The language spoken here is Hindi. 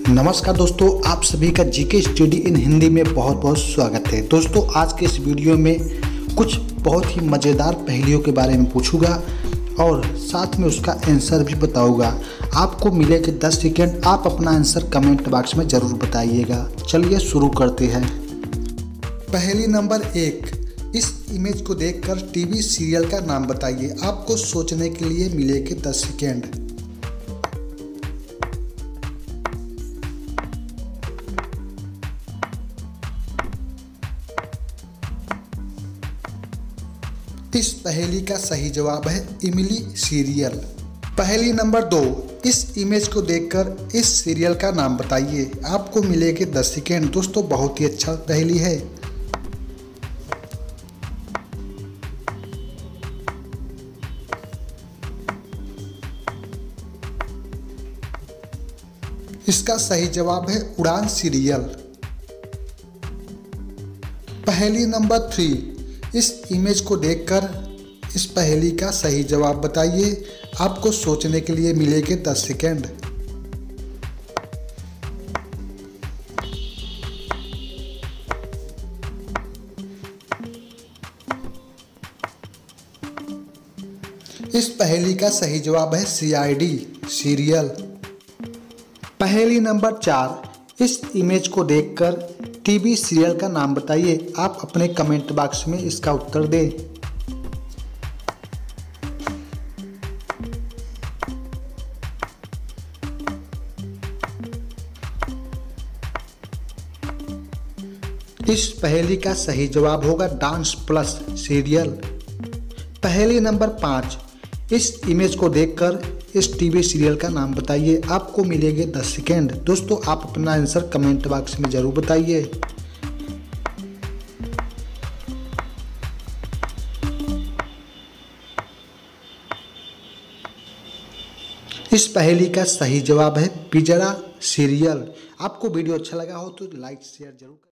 नमस्कार दोस्तों, आप सभी का जीके स्टडी इन हिंदी में बहुत बहुत स्वागत है। दोस्तों, आज के इस वीडियो में कुछ बहुत ही मज़ेदार पहेलियों के बारे में पूछूंगा और साथ में उसका आंसर भी बताऊंगा। आपको मिलेगा 10 सेकेंड, आप अपना आंसर कमेंट बॉक्स में ज़रूर बताइएगा। चलिए शुरू करते हैं। पहेली नंबर 1, इस इमेज को देखकर टीवी सीरियल का नाम बताइए। आपको सोचने के लिए मिलेंगे 10 सेकेंड। इस पहेली का सही जवाब है इमली सीरियल। पहेली नंबर 2, इस इमेज को देखकर इस सीरियल का नाम बताइए। आपको मिलेंगे 10 सेकेंड। दोस्तों, बहुत ही अच्छा पहेली है। इसका सही जवाब है उड़ान सीरियल। पहेली नंबर 3, इस इमेज को देखकर इस पहेली का सही जवाब बताइए। आपको सोचने के लिए मिलेंगे 10 सेकेंड। इस पहेली का सही जवाब है सीआईडी सीरियल। पहेली नंबर 4, इस इमेज को देखकर टीवी सीरियल का नाम बताइए। आप अपने कमेंट बॉक्स में इसका उत्तर दें। इस पहेली का सही जवाब होगा डांस प्लस सीरियल। पहेली नंबर 5, इस इमेज को देखकर इस टीवी सीरियल का नाम बताइए। आपको मिलेंगे 10 सेकेंड। दोस्तों, आप अपना आंसर कमेंट बॉक्स में ज़रूर बताइए। इस पहेली का सही जवाब है पिंजरा सीरियल। आपको वीडियो अच्छा लगा हो तो लाइक शेयर जरूर करें।